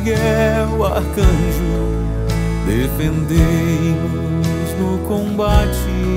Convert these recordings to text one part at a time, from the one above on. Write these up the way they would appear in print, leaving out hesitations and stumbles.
Miguel, arcanjo, defendei-nos no combate.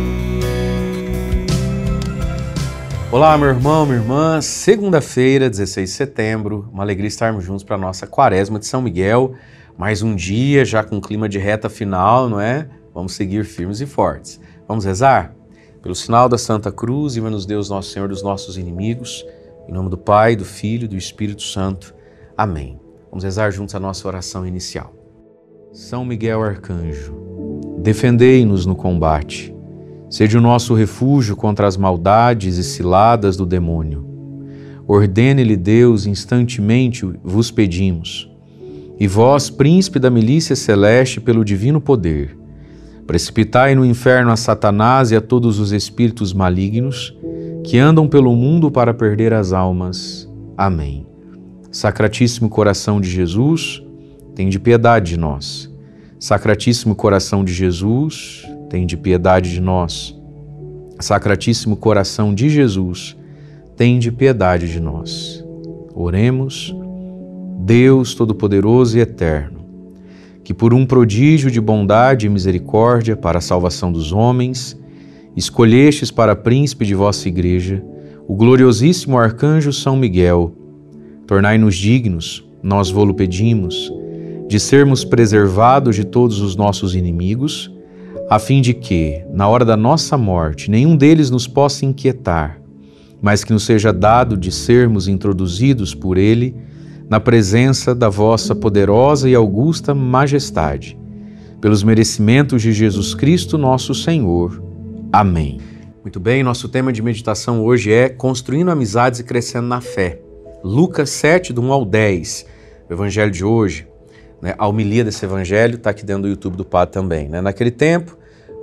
Olá, meu irmão, minha irmã. Segunda-feira, 16 de setembro, uma alegria estarmos juntos para a nossa quaresma de São Miguel. Mais um dia, já com clima de reta final, não é? Vamos seguir firmes e fortes. Vamos rezar? Pelo sinal da Santa Cruz, livra-nos Deus, nosso Senhor, dos nossos inimigos. Em nome do Pai, do Filho e do Espírito Santo. Amém. Vamos rezar juntos a nossa oração inicial. São Miguel Arcanjo, defendei-nos no combate. Seja o nosso refúgio contra as maldades e ciladas do demônio. Ordene-lhe Deus, instantemente vos pedimos. E vós, príncipe da milícia celeste, pelo divino poder, precipitai no inferno a Satanás e a todos os espíritos malignos que andam pelo mundo para perder as almas. Amém. Sacratíssimo coração de Jesus, tende piedade de nós. Sacratíssimo coração de Jesus, tende piedade de nós. Sacratíssimo coração de Jesus, tende piedade de nós. Oremos. Deus Todo-Poderoso e Eterno, que por um prodígio de bondade e misericórdia para a salvação dos homens, escolhestes para príncipe de vossa igreja o gloriosíssimo arcanjo São Miguel. Tornai-nos dignos, nós vô-lo pedimos, de sermos preservados de todos os nossos inimigos, a fim de que, na hora da nossa morte, nenhum deles nos possa inquietar, mas que nos seja dado de sermos introduzidos por ele na presença da vossa poderosa e augusta majestade, pelos merecimentos de Jesus Cristo, nosso Senhor. Amém. Muito bem, nosso tema de meditação hoje é Construindo Amizades e Crescendo na Fé. Lucas 7, do 1 ao 10, o evangelho de hoje, a homilia desse evangelho está aqui dentro do YouTube do Padre também. Naquele tempo,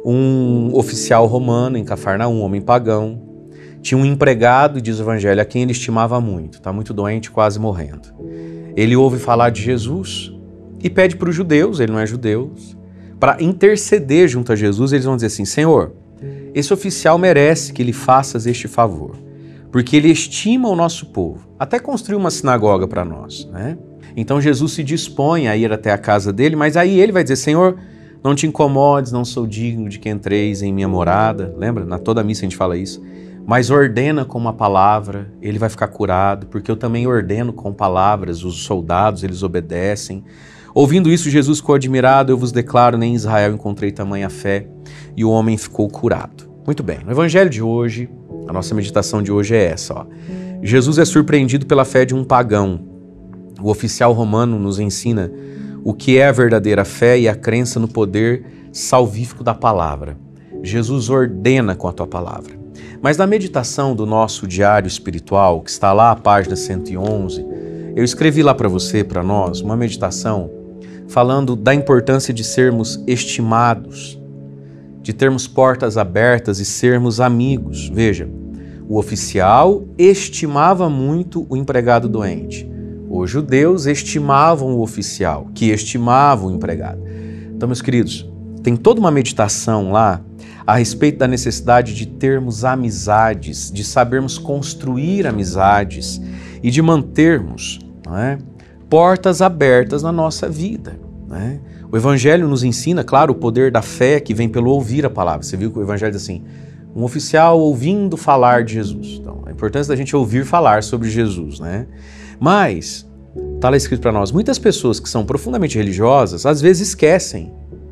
um oficial romano em Cafarnaum, um homem pagão, tinha um empregado, diz o evangelho, a quem ele estimava muito, está muito doente, quase morrendo. Ele ouve falar de Jesus e pede para os judeus, ele não é judeu, para interceder junto a Jesus. Eles vão dizer assim: Senhor, esse oficial merece que lhe faças este favor, porque ele estima o nosso povo, até construiu uma sinagoga para nós, né? Então Jesus se dispõe a ir até a casa dele, mas aí ele vai dizer: Senhor, não te incomodes, não sou digno de que entreis em minha morada. Lembra? Na toda a missa a gente fala isso. Mas ordena com uma palavra, ele vai ficar curado, porque eu também ordeno com palavras, os soldados, eles obedecem. Ouvindo isso, Jesus ficou admirado: eu vos declaro, nem em Israel encontrei tamanha fé, e o homem ficou curado. Muito bem, no evangelho de hoje, a nossa meditação de hoje é essa, ó. Jesus é surpreendido pela fé de um pagão. O oficial romano nos ensina o que é a verdadeira fé e a crença no poder salvífico da palavra. Jesus ordena com a tua palavra. Mas na meditação do nosso diário espiritual, que está lá, a página 111, eu escrevi lá para você, para nós, uma meditação falando da importância de sermos estimados, de termos portas abertas e sermos amigos. Veja, o oficial estimava muito o empregado doente. Os judeus estimavam o oficial, que estimava o empregado. Então, meus queridos, tem toda uma meditação lá a respeito da necessidade de termos amizades, de sabermos construir amizades e de mantermos, não é, portas abertas na nossa vida, né? O Evangelho nos ensina, claro, o poder da fé que vem pelo ouvir a palavra. Você viu que o Evangelho diz assim: um oficial ouvindo falar de Jesus. Então, a importância da gente ouvir falar sobre Jesus, né? Mas, está lá escrito para nós, muitas pessoas que são profundamente religiosas, às vezes esquecem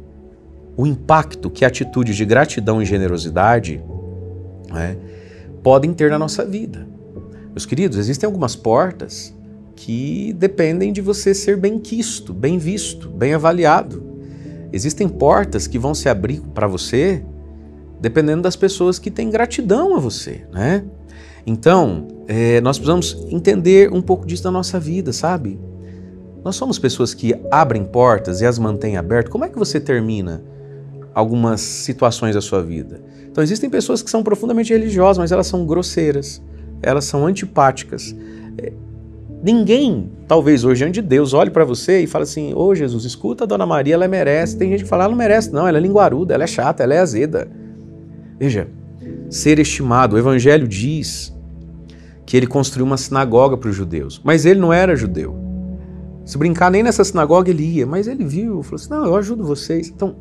o impacto que atitudes de gratidão e generosidade, né, podem ter na nossa vida. Meus queridos, existem algumas portas que dependem de você ser bem quisto, bem visto, bem avaliado. Existem portas que vão se abrir para você dependendo das pessoas que têm gratidão a você, né? Então, nós precisamos entender um pouco disso da nossa vida, sabe? Nós somos pessoas que abrem portas e as mantêm abertas. Como é que você termina algumas situações da sua vida? Então, existem pessoas que são profundamente religiosas, mas elas são grosseiras, elas são antipáticas. Ninguém, talvez hoje, diante de Deus, olhe para você e fale assim: ô Jesus, escuta a Dona Maria, ela merece. Tem gente que fala: ela não merece, não, ela é linguaruda, ela é chata, ela é azeda. Veja, ser estimado. O Evangelho diz que ele construiu uma sinagoga para os judeus, mas ele não era judeu. Se brincar, nem nessa sinagoga ele ia, mas ele viu, falou assim, não, eu ajudo vocês. Então,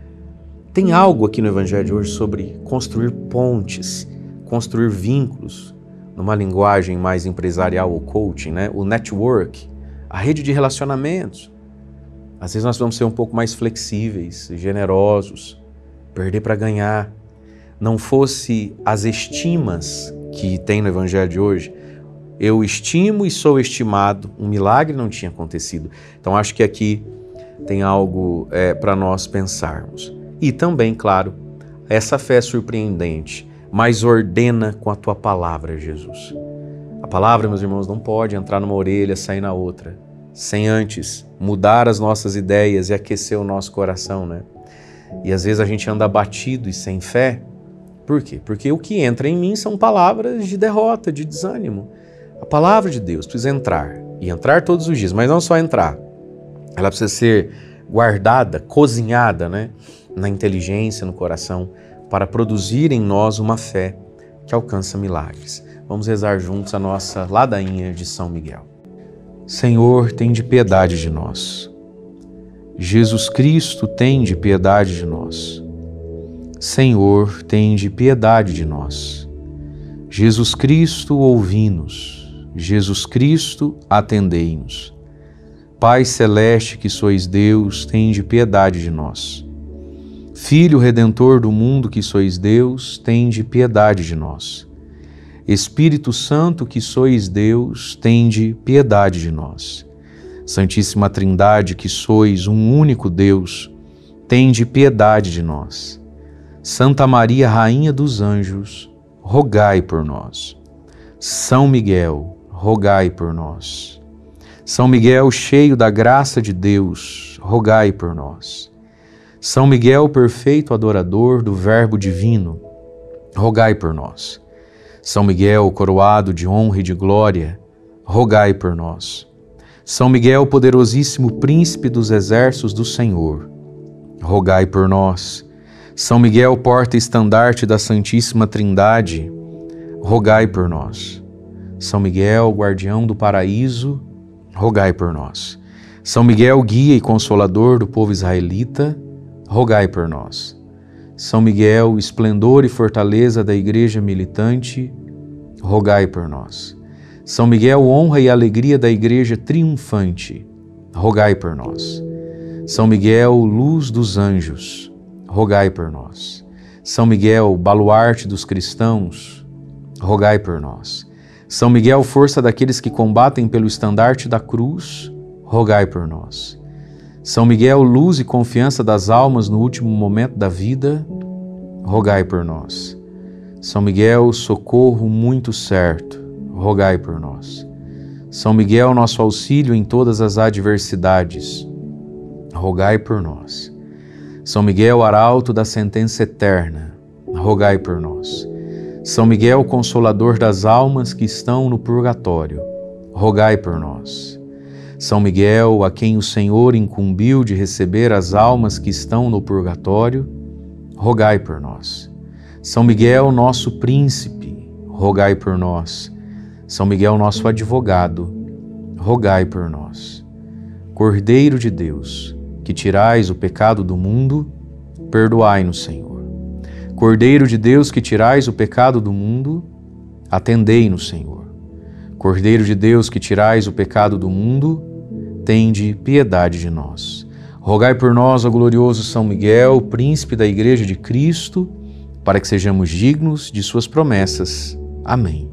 tem algo aqui no Evangelho de hoje sobre construir pontes, construir vínculos, numa linguagem mais empresarial ou coaching, né? O network, a rede de relacionamentos. Às vezes nós vamos ser um pouco mais flexíveis, generosos, perder para ganhar. Não fosse as estimas que tem no Evangelho de hoje, eu estimo e sou estimado, um milagre não tinha acontecido. Então acho que aqui tem algo para nós pensarmos. E também, claro, essa fé surpreendente, mas ordena com a tua palavra, Jesus. A palavra, meus irmãos, não pode entrar numa orelha, sair na outra, sem antes mudar as nossas ideias e aquecer o nosso coração, né? E às vezes a gente anda abatido e sem fé. Por quê? Porque o que entra em mim são palavras de derrota, de desânimo. A palavra de Deus precisa entrar, e entrar todos os dias, mas não só entrar. Ela precisa ser guardada, cozinhada, né? Na inteligência, no coração, para produzir em nós uma fé que alcança milagres. Vamos rezar juntos a nossa ladainha de São Miguel. Senhor, tende piedade de nós. Jesus Cristo, tende piedade de nós. Senhor, tende piedade de nós. Jesus Cristo, ouvi-nos. Jesus Cristo, atendei-nos. Pai celeste que sois Deus, tende piedade de nós. Filho Redentor do mundo que sois Deus, tende piedade de nós. Espírito Santo que sois Deus, tende piedade de nós. Santíssima Trindade que sois um único Deus, tende piedade de nós. Santa Maria, Rainha dos Anjos, rogai por nós. São Miguel, rogai por nós. São Miguel, cheio da graça de Deus, rogai por nós. São Miguel, perfeito adorador do Verbo divino, rogai por nós. São Miguel, coroado de honra e de glória, rogai por nós. São Miguel, poderosíssimo príncipe dos exércitos do Senhor, rogai por nós. São Miguel, porta-estandarte da Santíssima Trindade, rogai por nós. São Miguel, guardião do paraíso, rogai por nós. São Miguel, guia e consolador do povo israelita, rogai por nós. São Miguel, esplendor e fortaleza da Igreja militante, rogai por nós. São Miguel, honra e alegria da Igreja triunfante, rogai por nós. São Miguel, luz dos anjos, rogai por nós. São Miguel, baluarte dos cristãos, rogai por nós. São Miguel, força daqueles que combatem pelo estandarte da cruz, rogai por nós. São Miguel, luz e confiança das almas no último momento da vida, rogai por nós. São Miguel, socorro muito certo, rogai por nós. São Miguel, nosso auxílio em todas as adversidades, rogai por nós. São Miguel, arauto da sentença eterna, rogai por nós. São Miguel, consolador das almas que estão no purgatório, rogai por nós. São Miguel, a quem o Senhor incumbiu de receber as almas que estão no purgatório, rogai por nós. São Miguel, nosso príncipe, rogai por nós. São Miguel, nosso advogado, rogai por nós. Cordeiro de Deus, que tirais o pecado do mundo, perdoai-nos, Senhor. Cordeiro de Deus, que tirais o pecado do mundo, atendei-nos, Senhor. Cordeiro de Deus, que tirais o pecado do mundo, tende piedade de nós. Rogai por nós, ó glorioso São Miguel, príncipe da Igreja de Cristo, para que sejamos dignos de suas promessas. Amém.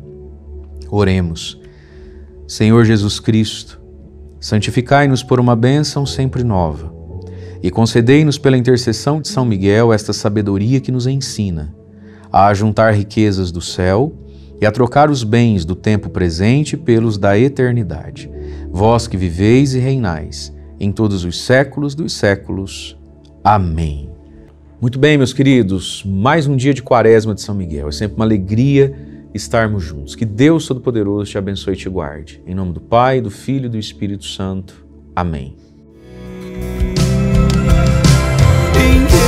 Oremos. Senhor Jesus Cristo, santificai-nos por uma bênção sempre nova e concedei-nos pela intercessão de São Miguel esta sabedoria que nos ensina a ajuntar riquezas do céu e a trocar os bens do tempo presente pelos da eternidade. Vós que viveis e reinais em todos os séculos dos séculos. Amém. Muito bem, meus queridos, mais um dia de Quaresma de São Miguel. É sempre uma alegria estarmos juntos. Que Deus Todo-Poderoso te abençoe e te guarde. Em nome do Pai, do Filho e do Espírito Santo. Amém.